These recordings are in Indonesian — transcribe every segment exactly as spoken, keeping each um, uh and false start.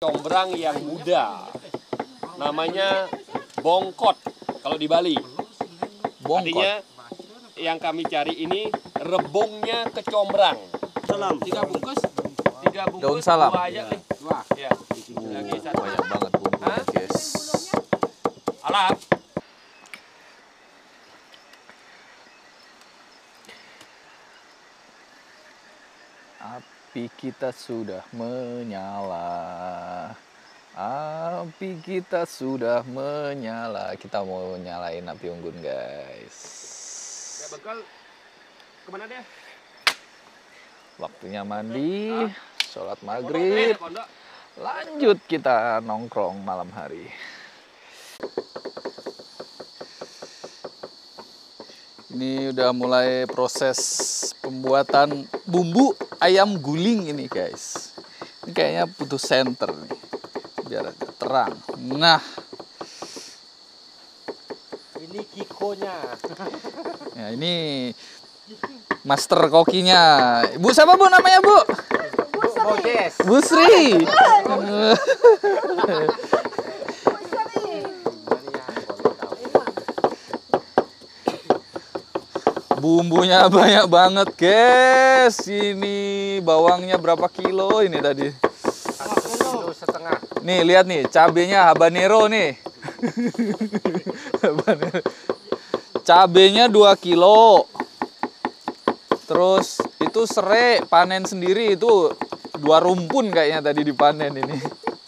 kecombrang yang muda. Namanya bongkot kalau di Bali. Bongkot. Artinya yang kami cari ini rebungnya kecombrang. Salam. Tiga bungkus. Tiga bungkus. Daun salam. Dua aja nih. Dua. Ya. Lagi satu. Banyak banget bumbunya, guys. Alat. Api kita sudah menyala. Api kita sudah menyala. Kita mau nyalain api unggun, guys. Ya bekal. Kemana dia? Waktunya mandi, sholat maghrib. Lanjut kita nongkrong malam hari. Ini udah mulai proses pembuatan bumbu ayam guling ini, guys. Ini kayaknya butuh senter nih, biar agak terang. Nah, Ini kikonya. ya ini master kokinya. Bu siapa bu namanya bu? Bodes. Bu Sri. Bumbunya banyak banget, guys. Ini bawangnya berapa kilo ini tadi? Kilo setengah. Nih, lihat nih, cabenya habanero nih. Habanero. Cabenya dua kilo. Terus itu serai panen sendiri itu dua rumpun kayaknya tadi dipanen ini.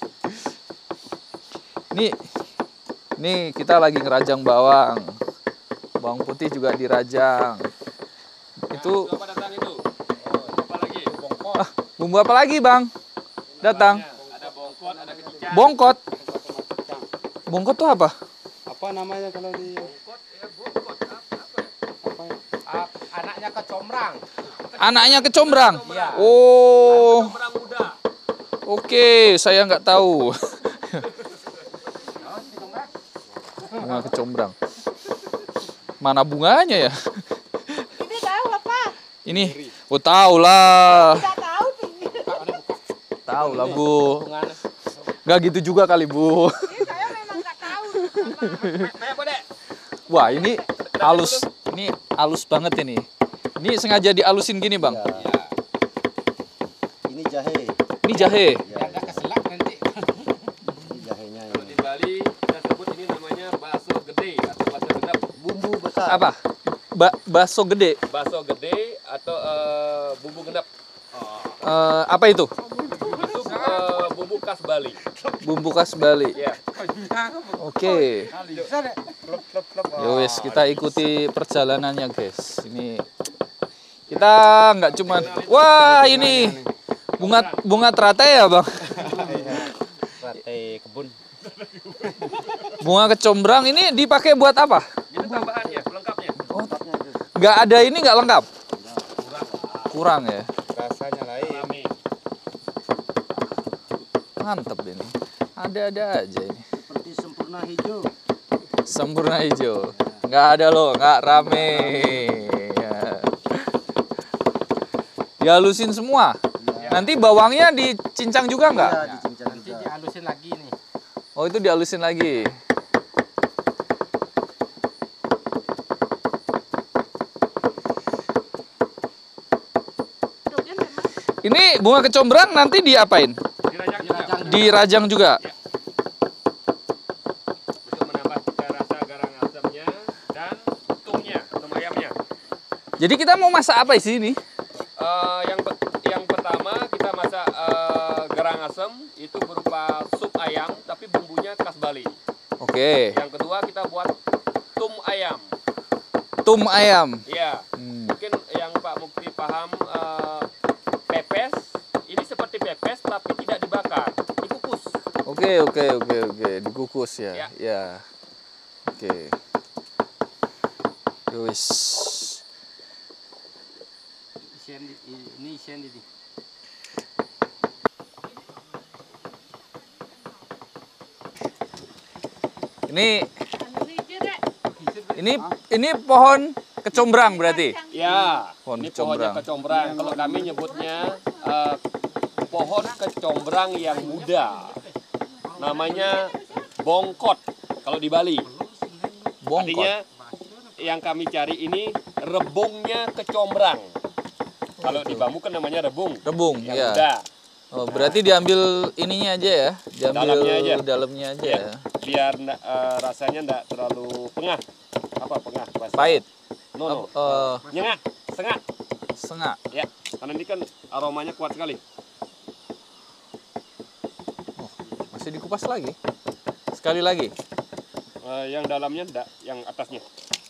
Nih, nih kita lagi ngerajang bawang. Bawang putih juga dirajang. Itu Apa datang itu? Oh, apa lagi? Bongkot. ah, bumbu apa lagi, Bang? Datang. Ada bongkot, ada kecicang. Bongkot. Bongkot tuh apa? Apa namanya kalau di Bongkot, ya bongkot. Apa? apa? Ah, anaknya kecombrang. Anaknya kecombrang. Iya. Oh, Kecombrang muda. oke, saya nggak tahu. Bunga kecombrang. Mana bunganya ya? Ini tahu apa? Ini, oh tahu lah, Tidak tahu. tahu lah bu. Nggak gitu juga kali bu. Ini saya memang nggak tahu. Kayak apa, Dek? Wah ini halus, ini halus banget ini. Ini sengaja dihalusin gini bang. Ya. Ini jahe. Ini jahe. Ya, ada keselak nanti. Ini jahenya Kalau ini. di Bali kita sebut ini namanya bakso gede atau bakso genep. Bumbu besar. Apa? Ba bakso gede. Bakso gede atau eh, bumbu genep. Eh, apa itu? Itu eh, bumbu khas Bali. Bumbu khas Bali. Ya. Oke. Bisa deh. Klop klop klop. Ya wes, kita ikuti perjalanannya guys. Ini kita nggak cuman, wah ini bunga bunga teratai ya bang. Sate kebun. Bunga kecombrang ini dipakai buat apa? Ini tambahannya, pelengkapnya. Lengkapnya itu. Nggak ada ini nggak lengkap? Kurang ya. Rasanya lain. Rame. Mantep ini. Ada-ada aja ini. Seperti sempurna hijau. Sempurna hijau. Nggak ada loh, nggak rame. Ya. Dihalusin semua. Nanti bawangnya dicincang juga nggak? Ya, dicincang Nanti juga. dihalusin lagi nih. Oh itu dihalusin lagi. Ini bunga kecombrang nanti diapain? Dirajang juga. Dirajang juga. Untuk menambah cita rasa garang asamnya dan tumnya, tum ayamnya. Jadi kita mau masak apa di sini? Eh, yang pe- yang pertama kita masak eh, garang asam itu berupa sup ayam tapi bumbunya khas Bali. Oke. Yang kedua kita buat tum ayam. Tum ayam. Iya. Hmm. Mungkin yang Pak Mukti paham eh, pepes. Ini seperti pepes tapi tidak dibakar, dikukus. Oke oke oke oke dikukus ya. Ya. Ya. Oke. Yowis. Isian di- ini isian di. Ini ini ini pohon kecombrang berarti. Ya, Pohon ini pohonnya kecombrang. kecombrang. Kalau kami nyebutnya eh, pohon kecombrang yang muda. namanya bongkot kalau di Bali. Bongkot. Artinya yang kami cari ini rebungnya kecombrang. Kalau di bambu kan namanya rebung. Rebung, Yang ya. muda. Oh, berarti diambil ininya aja ya, diambil Dalamnya aja. dalamnya aja Ya, ya. biar nda- eh, rasanya enggak terlalu pengah. Apa pengah? bahasa? Pahit, No, no. Ap- eh, Nyengak, sengak. sengak. Ya, karena ini kan aromanya kuat sekali. Masih dikupas lagi. Sekali lagi. Eh, yang dalamnya enggak, yang atasnya.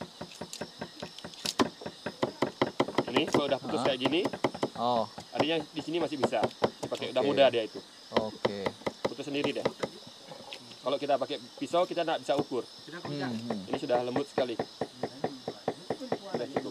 Ini kalau udah putus Ah. kayak gini, Oh, artinya di sini masih bisa dipakai. Udah Oke. muda dia itu. oke. Putus sendiri deh. Kalau kita pakai pisau kita nggak bisa ukur. Hmm, hmm. Ini sudah lembut sekali. Sudah cukup.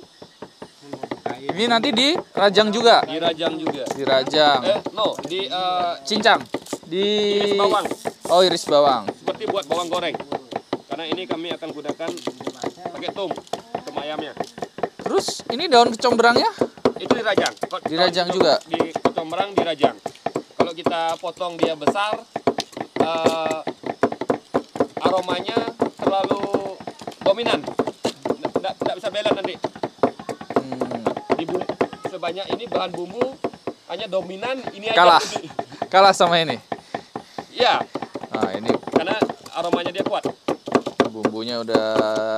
Ini nanti dirajang juga. Dirajang juga. Dirajang. Eh, no, di eh, Cincang. Di iris bawang. Oh, iris bawang. Seperti buat bawang goreng. Karena ini kami akan gunakan pakai tum, tum ayamnya. Terus ini daun kecombrangnya? Itu dirajang. Kok- Dirajang kalau juga? Di kecombrang dirajang. Kalau kita potong dia besar, eh, aromanya terlalu dominan. Tidak bisa bela nanti. Hmm, Di bumbu, sebanyak ini bahan bumbu hanya dominan ini aja. Kalah. Ini. kalah sama ini. Ya, Nah, ini karena aromanya dia kuat. bumbunya udah.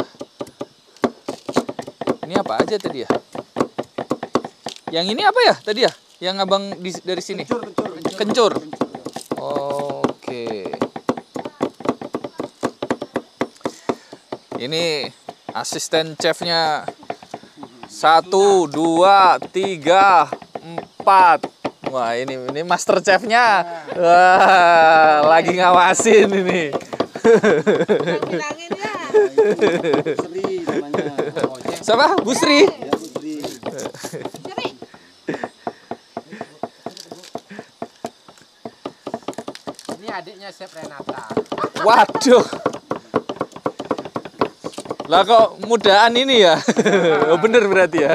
Ini apa aja tadi ya? Yang ini apa ya tadi ya? Yang abang di, dari sini? Kencur, kencur, Kencur. Oke. Ini asisten chefnya. Satu, dua, tiga, empat. Wah, ini ini master chefnya. Wah, lagi ngawasin ini. Bilangin ya. Seri namanya. Siapa? Bu Sri? Ya, Bu Sri. Seri. Ini adiknya Chef Renata. Waduh. Lah kok mudaan ini ya? Oh, bener berarti ya.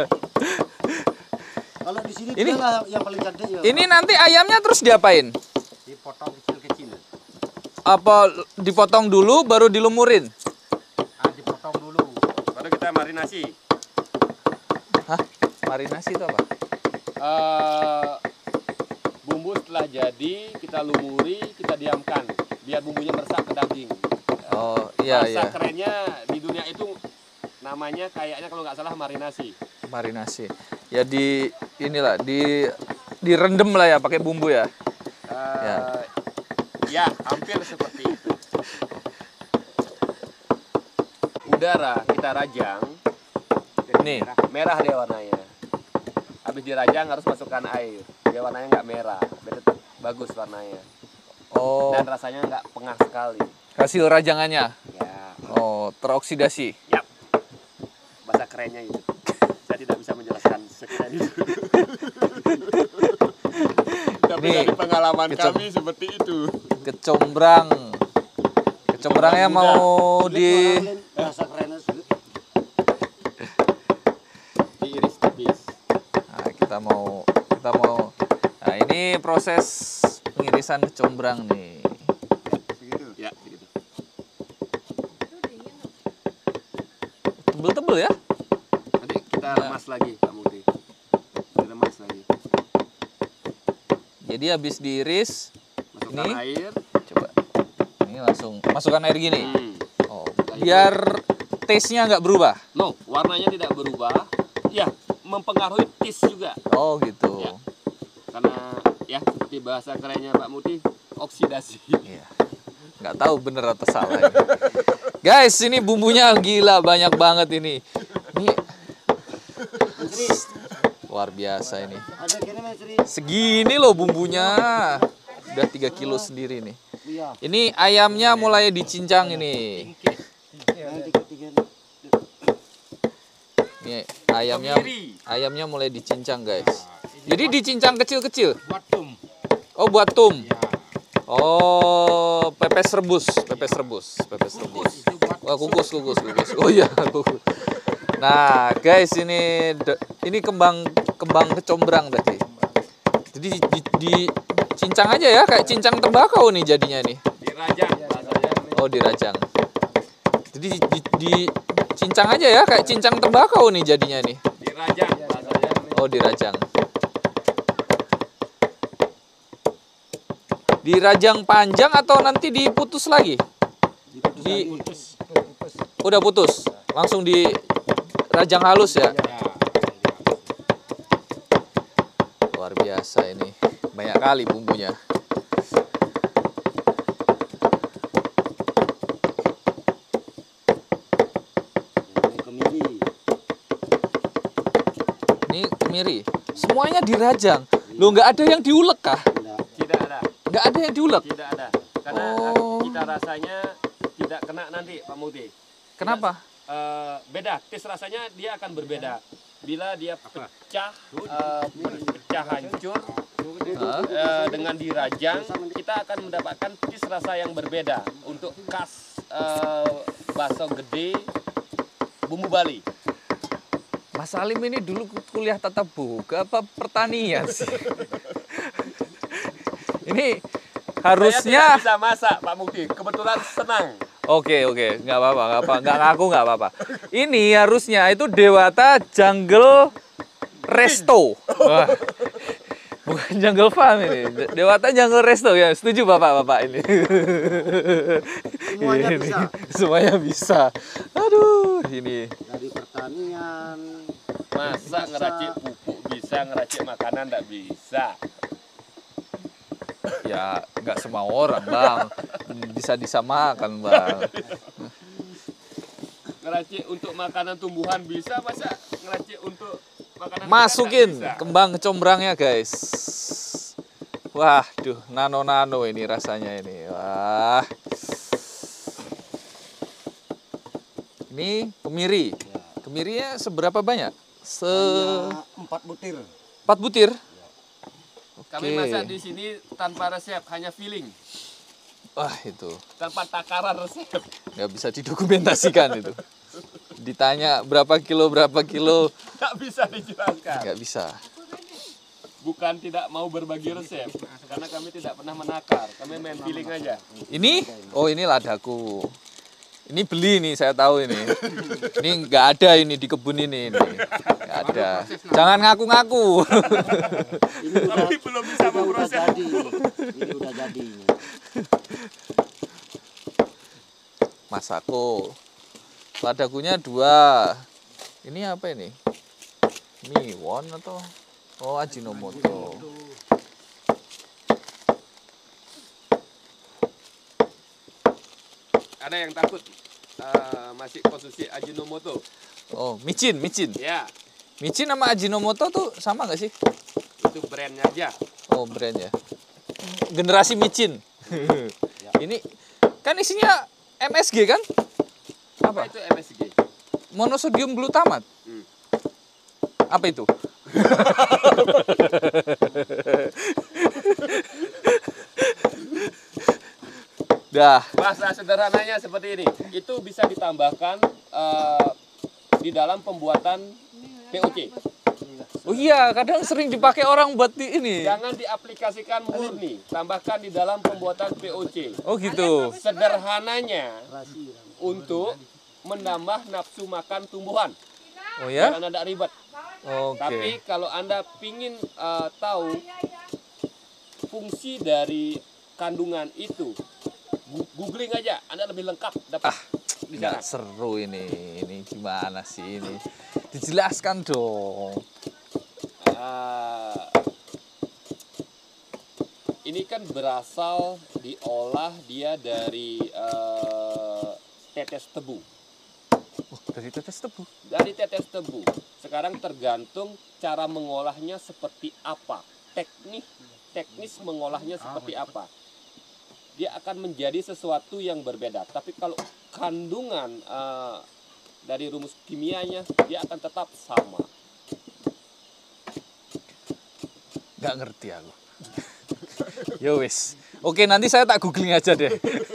Kalau di sini Ini- dia lah yang paling cantik ya. Ini nanti ayamnya terus diapain? Dipotong kecil-kecil. Apa dipotong dulu baru dilumurin? Ah, dipotong dulu. Baru kita marinasi. Hah? Marinasi itu apa? Eh, bumbu setelah jadi kita lumuri, kita diamkan biar bumbunya meresap ke daging. Oh, iya Bahasa iya. kerennya di dunia itu namanya kayaknya kalau nggak salah marinasi. Marinasi. Ya di inilah di direndam lah ya pakai bumbu ya. Eh, Ya. ya, hampir seperti itu. Udara kita rajang. jadi Nih. merah, merah dia warnanya. Habis dirajang harus masukkan air. Dia warnanya nggak merah, biar tetap bagus warnanya. Oh, Dan rasanya nggak pengah sekali. hasil rajangannya. Ya, Oh, teroksidasi. yap. Bahasa kerennya itu. Saya tidak bisa menjelaskan sekeren itu. Tapi Ini dari pengalaman kecom- kami seperti itu. Kecombrang. Kecombrangnya mau di rasa kerennya sulit. Diiris tipis. Nah, kita mau kita mau Nah, ini proses pengirisan kecombrang nih. Begitu. Ya, begitu. Tebel-tebel ya? Nanti kita remas lagi, Pak Mukti. Diremas lagi. Jadi habis diiris, Masukkan Ini? air. coba. Ini langsung masukkan air gini. Hmm. Oh, biar taste-nya nggak berubah. No, warnanya tidak berubah. Ya, mempengaruhi taste juga. Oh, gitu. Ya. Karena ya seperti bahasa kerennya Pak Mukti, oksidasi. Iya. Nggak tahu bener atau salah ini. Guys, ini bumbunya gila banyak banget ini. Ini luar biasa ini. Ada gini Mas Sri. Segini loh bumbunya. Udah tiga kilo sendiri nih. Iya. Ini ayamnya mulai dicincang ini. Yang tiga-tiga nih. Ini ayamnya Kemiri. ayamnya mulai dicincang, guys. Jadi dicincang kecil-kecil. Buat tum. Oh, buat tum. Ya. Oh, pepes rebus, pepes rebus, pepes rebus. Itu buat Wah, kukus, kukus, kukus. Oh iya, kukus. Nah, guys, ini de- ini kembang kembang kecombrang tadi. Jadi di, di- Cincang aja ya, kayak cincang tembakau nih jadinya nih. Dirajang bahasanya. Oh, dirajang. Jadi di, di, di cincang aja ya, kayak cincang tembakau nih jadinya nih. Dirajang bahasanya. Oh, dirajang. Dirajang panjang atau nanti diputus lagi? Di udah putus. Langsung dirajang halus ya. Luar biasa ini. Banyak kali bumbunya. Ini kemiri. Ini kemiri. Semuanya dirajang. Loh, nggak ada yang diulek kah? Enggak. Tidak ada, Nggak ada yang diulek. tidak ada. Karena Oh. kita rasanya tidak kena nanti Pak Muti. Kenapa? Eh, beda, tes rasanya dia akan berbeda. Bila dia pecah, eh, pecah hancur Hah? eh, dengan dirajang, kita akan mendapatkan tes rasa yang berbeda untuk khas eh, bakso gede bumbu Bali. Mas Salim ini dulu kuliah tata boga apa pertanian sih? Ini Saya harusnya tidak bisa masak Pak Mukti, kebetulan senang. oke oke nggak apa-apa nggak apa nggak ngaku nggak apa-apa. Ini harusnya itu Dewata Jungle Resto. Wah, bukan Jungle Farm ini. Dewata Jungle Resto ya. Setuju bapak-bapak ini. Semuanya Ini, bisa. Semuanya bisa. Aduh ini. Dari pertanian. Masa ngeracik pupuk bisa, ngeracik makanan nggak bisa. Ya nggak semua orang bang bisa disamakan bang. Ngeracik untuk makanan tumbuhan bisa, masa ngeracik untuk makanan Masukin ikan nggak bisa? kembang kecombrangnya guys. Waduh, nano-nano ini rasanya ini. Wah. Ini kemiri. Kemirinya seberapa banyak? Se Hanya empat butir. empat butir. Kami Oke. masak di sini tanpa resep, hanya feeling, Wah itu tanpa takaran resep. nggak bisa didokumentasikan itu. Ditanya berapa kilo berapa kilo Nggak bisa dijelaskan. nggak bisa. Bukan tidak mau berbagi resep, karena kami tidak pernah menakar. Kami main feeling aja. Ini, oh ini ladaku. Ini beli nih, saya tahu ini. Ini nggak ada ini di kebun ini. ini. Nggak ada. Jangan ngaku-ngaku. Ini udah, Tapi belum bisa udah, udah memproses. jadi. Ini udah jadi. Masako. Ladakunya dua. Ini apa ini? Miwon atau? Oh, Ajinomoto. Ada yang takut eh, masih konsumsi Ajinomoto. Oh, micin, micin. Ya, Micin sama Ajinomoto tuh sama nggak sih? itu brandnya aja. Oh, brand ya. Generasi micin. Ini kan isinya M S G kan? Apa itu M S G? Monosodium glutamat. Hmm. Apa itu? Dah. Bahasa sederhananya seperti ini. Itu bisa ditambahkan eh, di dalam pembuatan P O C. Oh iya, kadang sering dipakai orang buat di ini. Jangan diaplikasikan murni, tambahkan di dalam pembuatan P O C. Oh gitu. Sederhananya untuk menambah nafsu makan tumbuhan. Oh ya? Jangan ada ribet. Oke. Tapi kalau Anda pingin eh, tahu fungsi dari kandungan itu, gu- googling aja, Anda lebih lengkap dapat di sana. Nggak seru ini. Ini gimana sih ini? Dijelaskan dong. Ah, ini kan berasal diolah dia dari eh, tetes tebu. Oh, dari tetes tebu. Dari tetes tebu. Sekarang tergantung cara mengolahnya seperti apa. Teknik teknis mengolahnya seperti apa. Dia akan menjadi sesuatu yang berbeda. Tapi kalau kandungan eh, dari rumus kimianya, dia akan tetap sama. Nggak ngerti aku. Yo wis. Oke, nanti saya tak googling aja deh.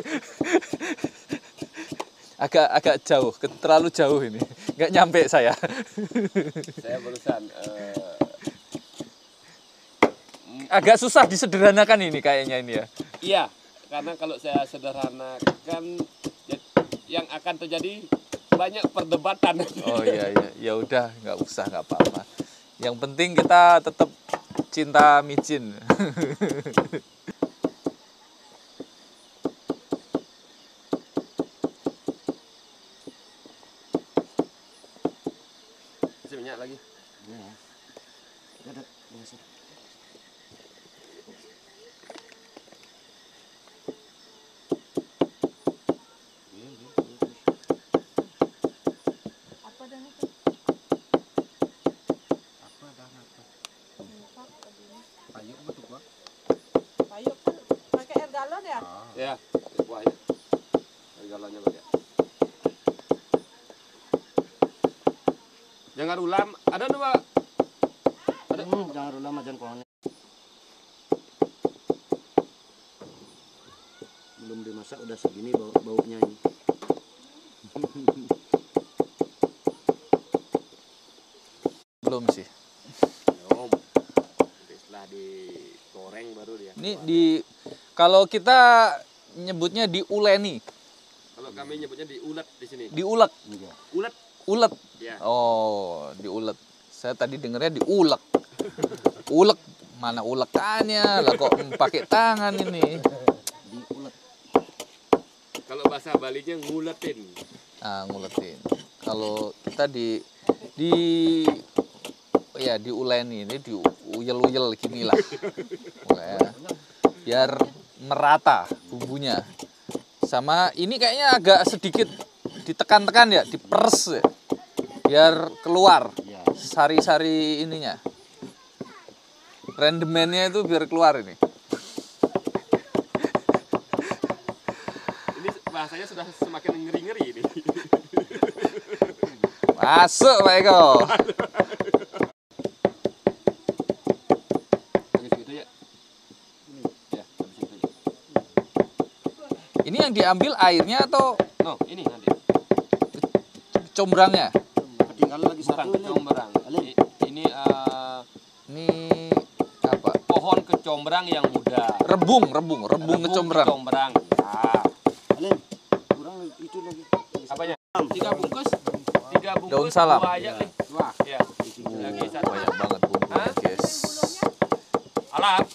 agak agak jauh, ke- terlalu jauh ini. Nggak nyampe saya. Saya barusan eh, agak susah disederhanakan ini kayaknya ini ya. Iya, karena kalau saya sederhanakan ya, yang akan terjadi banyak perdebatan. Oh iya iya, ya udah nggak usah nggak apa-apa. Yang penting kita tetap cinta micin. Masih banyak lagi. Ya. Ada. Biasa. Apa dah itu? Apa dah apa? Payung betul gua. Payung kan pakai air galon ya? Ah. Ya, wah ya. Galonnya pakai. Jangan ulam. Ada nih, Pak. Ada. Hmm, jangan dulu lama jangan kuahnya. Belum dimasak udah segini bau baunya ini. Belum sih. Belum. Setelah digoreng baru dia. Ini di kalau kita nyebutnya diuleni, Kalau kami nyebutnya diulet di sini. diulek, Enggak. Ulet. ulet. Ya. Oh, diulek. Saya tadi dengernya diulek. Ulek, mana ulekannya? Lah kok pakai tangan ini? Diulet. Kalau bahasa Balinya nguletin. Ah, nguletin. Kalau kita di di ya diuleni ini diuyel-uyel gini lah. Pokoknya biar merata bumbunya. Sama ini kayaknya agak sedikit ditekan-tekan ya, diperes ya. Biar keluar Ya. sari-sari ininya. Rendemennya itu biar keluar ini. Ini bahasanya sudah semakin ngeri-ngeri ini. Masuk Pak Eko. Habis gitu ya. Ya, habis itu aja. Ini yang diambil airnya atau No, ini nanti. combrangnya? Ketinggalan lagi Bukan satu ini. kecombrang. Alim. I- Ini eh, Ini apa? pohon kecombrang yang muda. Rebung, rebung, rebung kecombrang. Kecombrang. Nah, Alim. Kurang itu lagi. apanya? Tiga bungkus. Tiga bungkus. Daun salam. Dua aja nih. Dua. Ya. Lagi satu. Banyak banget bumbunya, Hah? guys. Alat.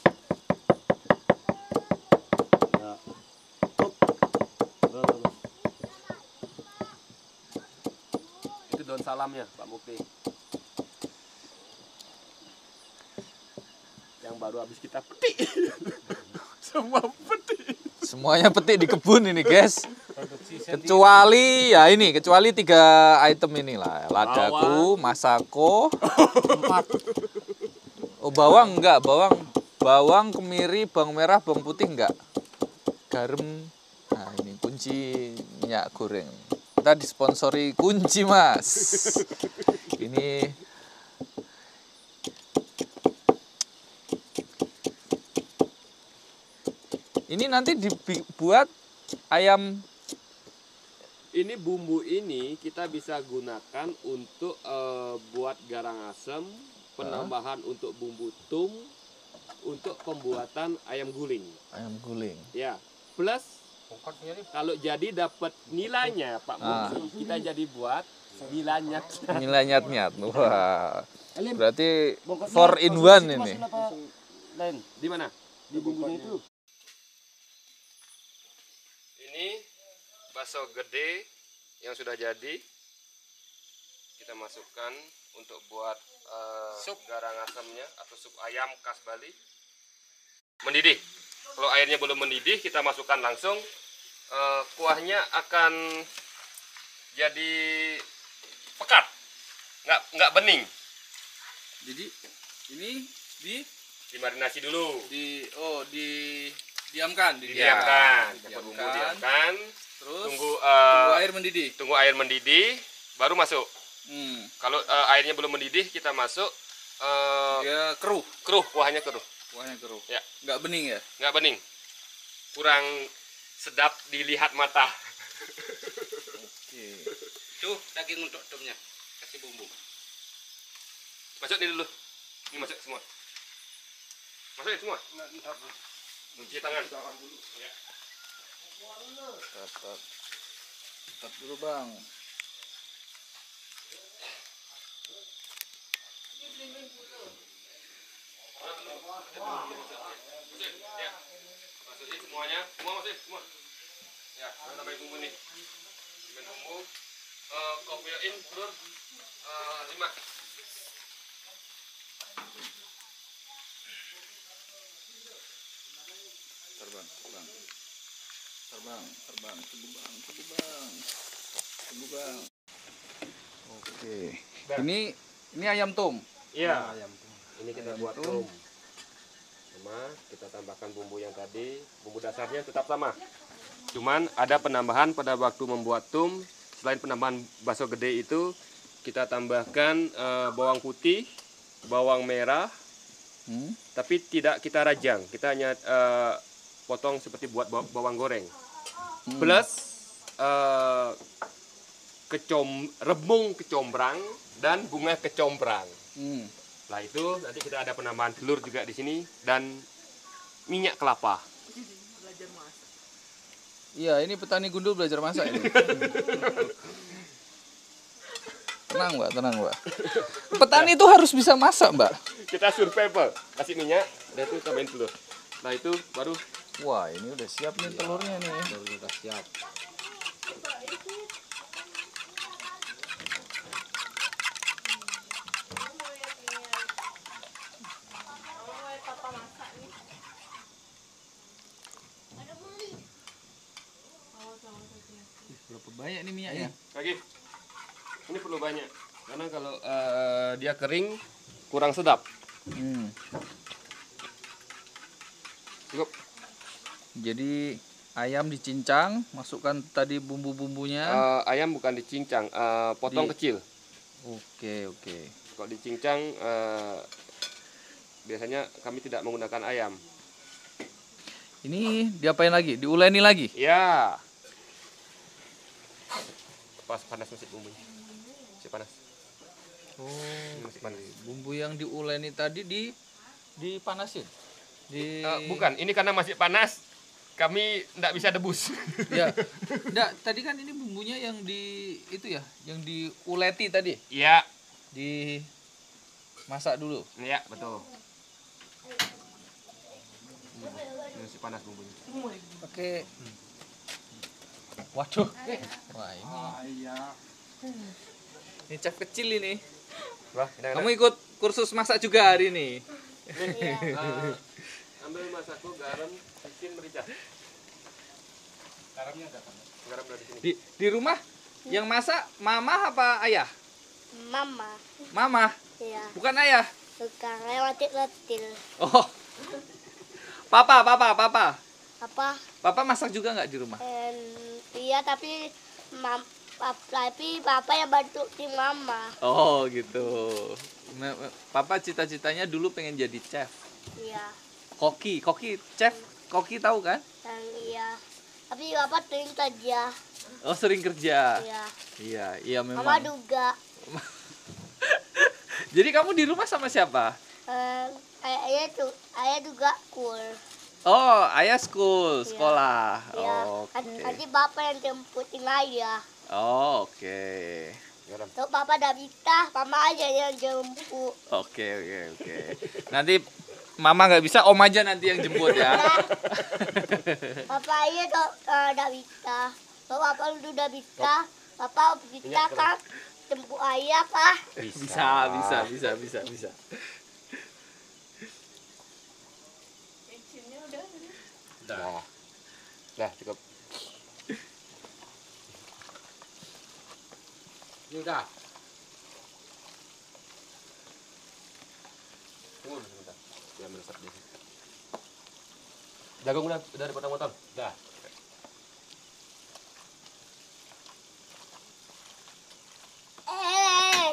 Ya. Up. Udah, udah, udah. Itu daun salamnya, Pak Mukti. Yang baru habis kita petik. Semua petik. Semuanya petik di kebun ini, guys. Kecuali ya ini, kecuali tiga item inilah. Ladaku, masako, Empat. oh bawang enggak, bawang, bawang, kemiri, bawang merah, bawang putih enggak. Garam. Nah, ini kunci minyak goreng. Kita disponsori kunci, Mas. Ini Ini nanti dibuat ayam. Ini bumbu ini kita bisa gunakan untuk eh, buat garang asem, penambahan untuk bumbu tum, untuk pembuatan ayam guling. Ayam guling. Ya, plus Pokoknya ini kalau jadi dapat nilainya Pak Ah. Mukti, kita jadi buat nilainya. Nilai nyat-nyat. Wah. Alim. Berarti Bongkasnya four in kalau one situ ini. masukin apa lain Di mana? di bumbunya itu. Ini bakso gede yang sudah jadi. Kita masukkan untuk buat eh, sup garang asamnya atau sup ayam khas Bali. Mendidih. Kalau airnya belum mendidih, kita masukkan langsung. Eh, kuahnya akan jadi pekat, nggak nggak bening. Jadi ini di Dimarinasi dulu. di oh di diamkan, Didiamkan. Didiamkan. Dapat bumbu diamkan. Terus Tunggu, eh, tunggu air mendidih. tunggu air mendidih, baru masuk. Hmm. Kalau eh, airnya belum mendidih, kita masuk. eh, Dia keruh, keruh, kuahnya keruh, kuahnya keruh. Ya. Nggak bening ya? nggak bening, kurang sedap dilihat mata. Oke. Tuh daging untuk tumnya, kasih bumbu. Masuk ini dulu, ini masuk semua. Masukin semua. Cuci tangan. Ya. Tet, tet. Tet dulu bang. Masukin, ya. Masukin semuanya, semua masukin, semua. Ya, kita tambahin bumbu nih. Tambahin bumbu. Uh, kopiain telur uh, lima. Terbang, terbang. Terbang, terbang, tunggu bang, tunggu bang. Tunggu bang. Oke. Ini ini ayam tom. Iya. Ini kita Ayam buat tom. tom. Sama, kita tambahkan bumbu yang tadi. Bumbu dasarnya tetap sama. Cuman ada penambahan pada waktu membuat tom. Selain penambahan bakso gede itu, kita tambahkan eh, bawang putih, bawang merah, Hmm? tapi tidak kita rajang. Kita hanya eh, potong seperti buat baw- bawang goreng. Hmm. Plus eh, kecom rebung kecombrang dan bunga kecombrang. Hmm. Setelah itu nanti kita ada penambahan telur juga di sini dan minyak kelapa. Iya, ini petani gundul belajar masak ini. Tenang mbak, tenang mbak. Petani itu harus bisa masak mbak. Kita survival, kasih minyak, dan itu tambahin telur. Nah itu baru Wah, ini udah siap nih telurnya nih. udah siap. Berapa banyak nih minyaknya? Lagi, ini perlu banyak karena kalau eh, dia kering kurang sedap. Hmm. Cukup. Jadi ayam dicincang, masukkan tadi bumbu-bumbunya. Eh, ayam bukan dicincang, eh, potong Di- kecil. Oke, oke. Kalau dicincang eh, biasanya kami tidak menggunakan ayam. Ini diapain lagi? Diuleni lagi? Ya. Pas panas masih bumbunya. Masih panas. Oh, Masih panas. bumbu yang diuleni tadi di dipanasin. Di Eh, bukan, ini karena masih panas, kami tidak bisa debus. Ya. Enggak, tadi kan ini bumbunya yang di itu ya, yang diuleti tadi. Iya, Di masak dulu. iya betul. Ini masih panas bumbunya. Pakai Waduh. Wah, ini. Ini chef kecil ini. Wah, Kamu ikut kursus masak juga hari ini. Eh, ambil masakku, garam, bikin merica. Garamnya ada kan? Garam dari sini. Di di rumah yang masak mama apa ayah? Mama, Mama, ya, bukan ayah. sekarang lewat letil. Oh. Papa, papa, papa. Apa? Papa masak juga nggak di rumah? Em, iya, tapi mam, pap, tapi papa yang bantu di mama. Oh, gitu. Me- me- Papa cita-citanya dulu pengen jadi chef. Iya, Koki, koki, chef, koki tahu kan? dan iya. Tapi papa sering kerja. Oh, sering kerja. Iya, Iya, iya memang. mama juga. Jadi kamu di rumah sama siapa? Em, ayah tuh, ayah juga cool. Oh, ayah school, Iya. sekolah. Iya, Oh, oke. nanti nanti bapak yang jemputin ayah. Oh, oke. Garam. Tuh papa udah bisa, mama aja yang jemput. Oke, oke, oke. Nanti mama nggak bisa, om aja nanti yang jemput ya. Papa ayah tuh eh, udah bisa. Tuh papa udah bisa, papa bisa kan jemput ayah kah? Bisa, bisa, bisa, bisa, bisa. Bensinnya udah. Dah. Dah, cukup. Ini udah. Tunggu dulu sebentar. Biar meresap di sini. Jagung udah udah dipotong-potong? Udah. Eh,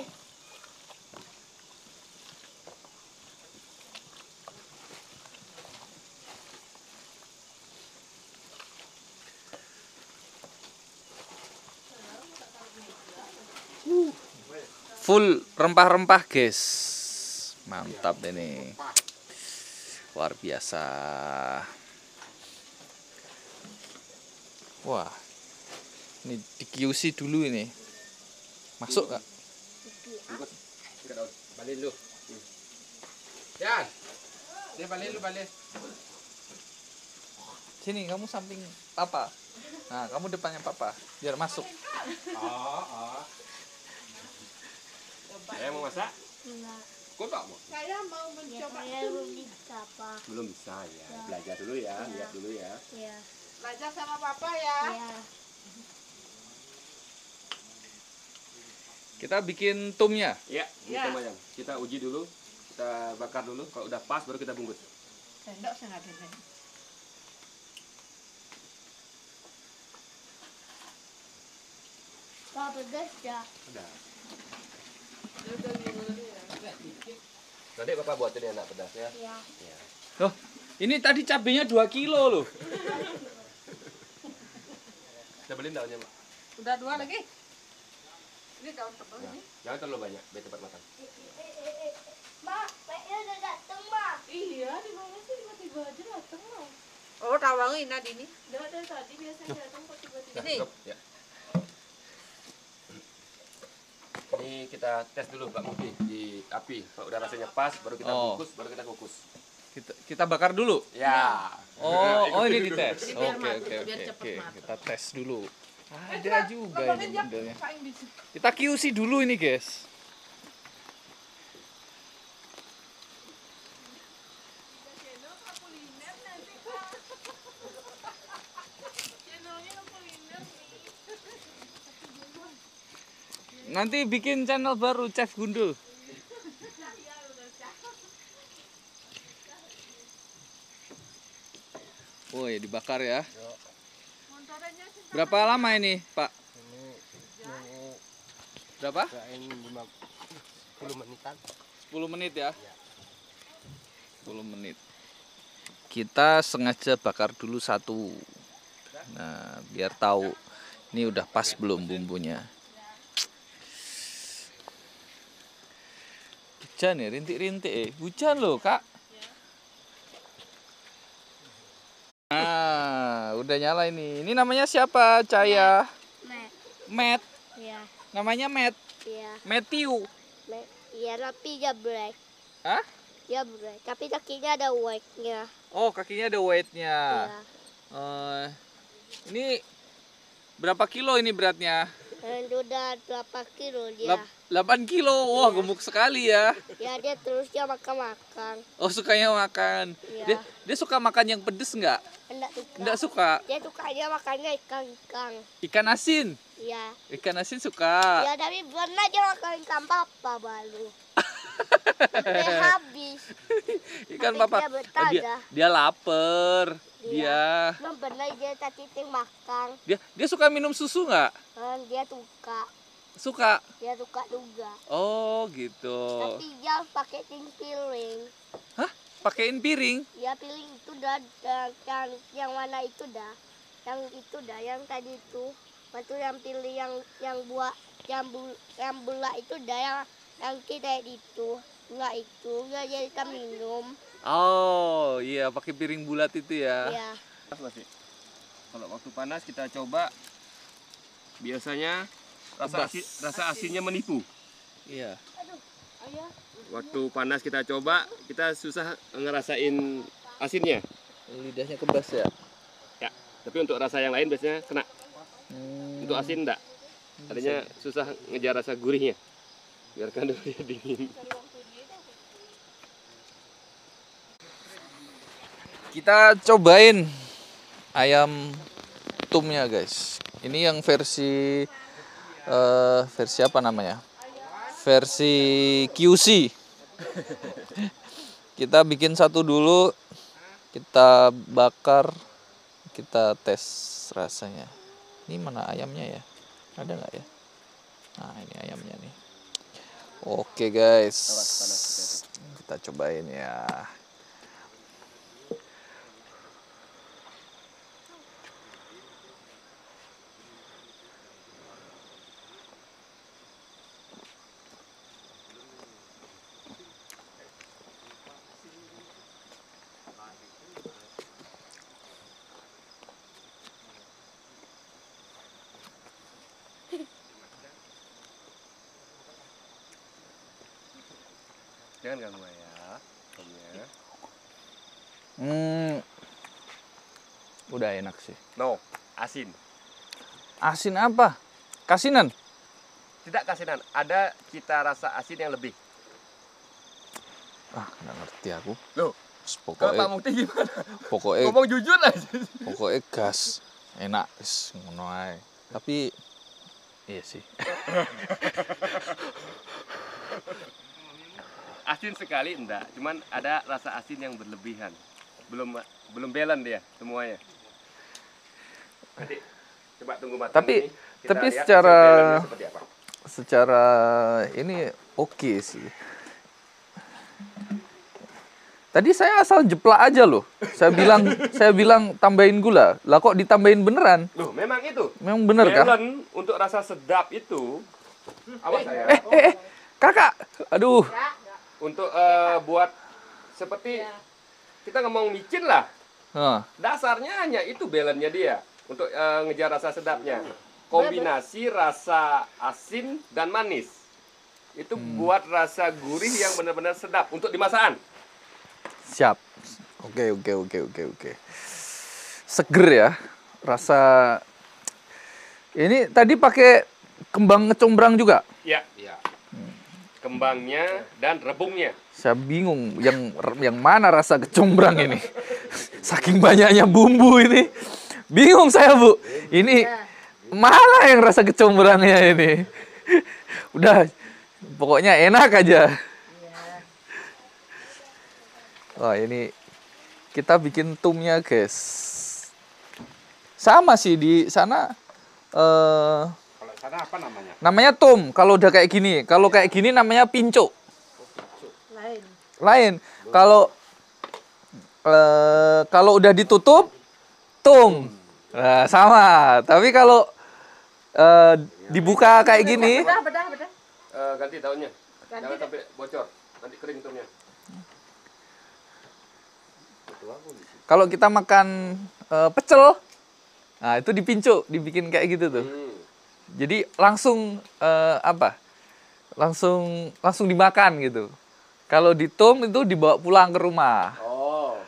Full rempah-rempah, guys. Mantap ini. Luar biasa. Wah, ini di Q C dulu ini. Masuk nggak? Bungkus. Ikat daun. Balik dulu. Yan. Dia balik lu balik. Sini, kamu samping papa. Nah, kamu depannya papa, biar masuk. Oh, oh. Saya mau masak? Enggak. Kok tak mau? Saya mau Ya mencoba saya dulu. belum bisa, Pak. Belum bisa ya. Belajar dulu ya, lihat dulu ya. Ya. Belajar sama Papa ya. Ya. Kita bikin tumnya. Ya, Ya. gitu Mayang. Kita uji dulu, kita bakar dulu. Kalau udah pas baru kita bungkus. Sendok sangat benar. Pak, pedas ya. Udah. Nanti Bapak buat ini enak pedas ya. Ya. Ya. Loh, ini tadi cabenya dua kilo loh. Kita beli daunnya, Mak. Udah dua lagi. Ini daun tebal Ya. ini. Jangan terlalu banyak, biar cepat makan. Mak, Mek udah datang, Mak. Iya, di mana sih tiba-tiba aja datang loh. Oh, tawangin Nadi ini. Udah dari tadi biasanya datang kok tiba-tiba. Ini. Cukup, ya. Ini kita tes dulu Pak Muti di api. Kalau udah rasanya pas, baru kita Oh. bungkus, baru kita kukus. Kita, kita bakar dulu. Ya. Oh, oh ini Ikuti dulu. dites. Ini Oke, biar oke, matang, oke, biar oke. cepet matang. Kita tes dulu. Eh, Ada coba, juga coba ini minyak. modelnya. Paling bisa. Kita Q C dulu ini, guys. Channel apa kuliner nanti Kak? Channelnya kuliner nih. Nanti bikin channel baru Chef Gundul. Oh ya dibakar ya. Montorannya sih Berapa lama ini, Pak? Ini mau Berapa? kain lima puluh menitan. sepuluh menit ya. sepuluh menit. Kita sengaja bakar dulu satu. Nah, biar tahu ini udah pas belum bumbunya. Hujan ya, rintik-rintik eh. Hujan loh, Kak. Nah, udah nyala ini. Ini namanya siapa, Caya? Mek. Matt. Ya. Namanya Matt. Ya. Matthew. Mek. Iya, tapi dia black. Hah? Dia black. Tapi kakinya ada white-nya. Oh, kakinya ada weight-nya. Ya. Eh, ini berapa kilo ini beratnya? Dan udah berapa kilo dia? Lap- delapan kilo. Wah, gemuk sekali ya. Ya, dia terus dia makan-makan. Oh, sukanya makan. Iya. Dia dia suka makan yang pedes nggak? Enggak suka. Enggak suka. Dia suka dia makannya ikan-ikan. Ikan asin. Iya. Ikan asin suka. Ya, tapi pernah dia makan ikan papa baru. Sampai habis. Ikan Tapi papa. dia betah Oh, dia, dah. dia lapar. Iya. Dia Belum pernah dia tadi ting makan. dia dia suka minum susu nggak? Dan dia suka. Suka. Dia suka juga. Oh, gitu. Tapi dia pakai ting piring. Hah? Pakein piring? Ya piring itu dah, dah yang yang mana itu dah. Yang itu dah, yang tadi itu. Waktu yang pilih yang yang buat yang bul, yang bulat itu dah yang yang kita itu. Enggak itu, ya jadi kita minum. Oh, iya pakai piring bulat itu ya. Ya. Masih. Kalau waktu panas kita coba, biasanya rasa Kebas. asin, rasa asinnya menipu. Iya. Ayah. Waktu panas kita coba, kita susah ngerasain asinnya. Lidahnya kebas ya. Ya, tapi untuk rasa yang lain biasanya kena. Hmm. Untuk asin enggak. Artinya susah ngejar rasa gurihnya. Biarkan dulu ya dingin. Kita cobain ayam tumnya guys. Ini yang versi eh, versi apa namanya? Versi Q C. Kita bikin satu dulu, kita bakar, kita tes rasanya. Ini mana ayamnya ya? Ada nggak ya? Nah ini ayamnya nih. Oke guys, kita cobain ya. Jangan ganggu ya. Tomnya. Hmm, udah enak sih. No, asin. Asin apa? Kasinan? Tidak kasinan, ada cita rasa asin yang lebih. Ah, nggak ngerti aku. Loh, kalau Pak Pokoknya, Mukti gimana? pokoknya, Ngomong jujur aja. pokoknya gas. Enak, wis, ngono ae. Tapi, iya sih. Asin sekali enggak, cuman ada rasa asin yang berlebihan. Belum belum balance dia semuanya. Nanti coba tunggu matang. Tapi- ini, kita tapi lihat secara- hasil balance-nya seperti apa. Secara ini oke sih. Tadi saya asal jeplak aja loh. Saya bilang, saya bilang tambahin gula. Lah kok ditambahin beneran? Loh, memang itu. Memang bener kah? Balance untuk rasa sedap itu. Awas saya. Eh, eh, eh, kakak, aduh. Untuk eh, buat seperti kita ngomong micin lah. Hah. Dasarnya hanya itu balance-nya dia untuk eh, ngejar rasa sedapnya. Kombinasi rasa asin dan manis. Itu buat rasa gurih yang benar-benar sedap untuk dimasakan. Siap. Oke, oke, oke, oke, oke. Seger ya. Rasa ini tadi pakai kembang ngecombrang juga. Ya, ya. Kembangnya dan rebungnya. Saya bingung yang yang mana rasa kecombrang ini. Saking banyaknya bumbu ini. Bingung saya, Bu. Ini mana yang rasa kecombrangnya ini? Udah pokoknya enak aja. Wah, ini kita bikin tumnya, guys. Sama sih di sana eh Kalau sana apa namanya? namanya tum kalau udah kayak gini. Kalau kayak gini namanya pinco. Lain. Lain. Kalau eh, kalau udah ditutup tum. Nah, sama. Tapi kalau eh, dibuka kayak gini, Bedah, bedah, bedah. Eh, ganti daunnya. Ganti Jangan deh. sampai bocor. Nanti kering tumnya. kalau kita makan eh, pecel, nah itu dipinco, dibikin kayak gitu tuh. Hmm. Jadi langsung eh, apa? Langsung langsung dimakan gitu. Kalau ditum itu dibawa pulang ke rumah. Oh.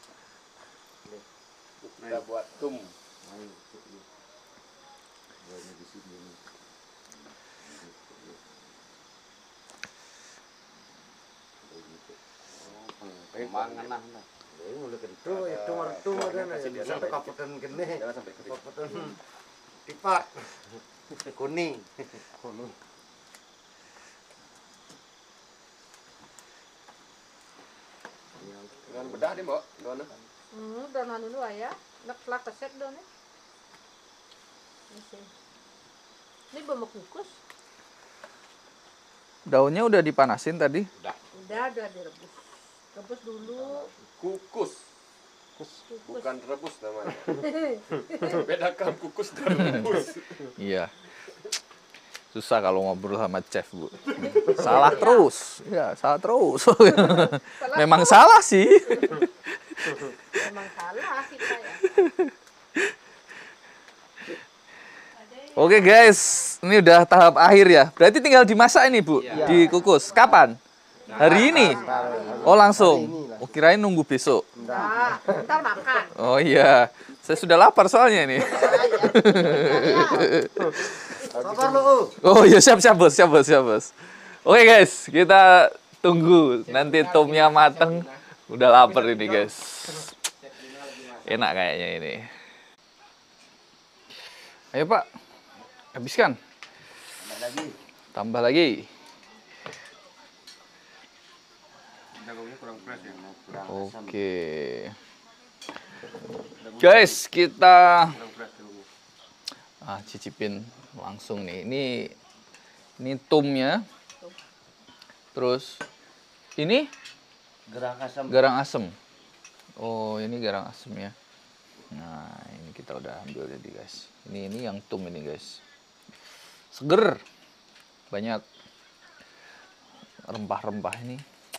Kita buat tum. Kembangan lah. Eh, mulai kento, itu martu ada nih. Kasih dia Sampai sampai- kaputan kene. Jangan sampai kering. Kaputan tipak. Kuning. Dengan bedah deh, Mbak. Gimana? Hmm, donan dulu ya. Nak lah keset don ya. Ini. Ini bumbu kukus. Daunnya udah dipanasin tadi. Udah, udah direbus. Rebus dulu. Kukus. Kukus. Bukan rebus namanya. Bedakan kukus dan rebus. Iya. Susah kalau ngobrol sama chef, Bu. Salah terus. Ya, salah terus. Memang salah sih. Memang salah kita ya. Oke, guys. Ini udah tahap akhir ya. Berarti tinggal dimasak ini, Bu. Dikukus. Kapan? Hari ini? Oh, langsung. Oh, kirain nunggu besok. Nah, ntar makan. Oh iya. Saya sudah lapar soalnya ini. Sabar lu. Oh iya, siap siap bos, siap bos, siap bos. Oke guys, kita tunggu nanti tumnya mateng. Udah lapar ini guys. Enak kayaknya ini. Ayo Pak, habiskan. Tambah lagi. Tambah lagi. Jagungnya kurang fresh ya. Oke. Guys, kita Kurang fresh jagungnya. ah, cicipin langsung nih. Ini ini tumnya. Terus ini Gerang asam. garang asem. Oh, ini garang asem ya. Nah, ini kita udah ambil jadi guys. Ini ini yang tum ini guys. Seger. Banyak rempah-rempah ini.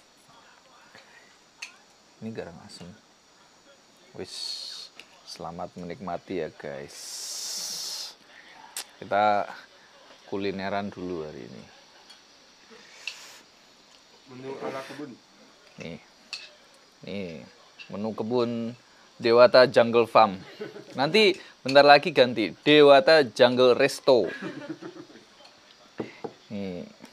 Ini garang asem. Wis, selamat menikmati ya guys. Kita kulineran dulu hari ini. Menu ala kebun. Nih. Nih, menu kebun Dewata Jungle Farm. Nanti bentar lagi ganti Dewata Jungle Resto. Nih.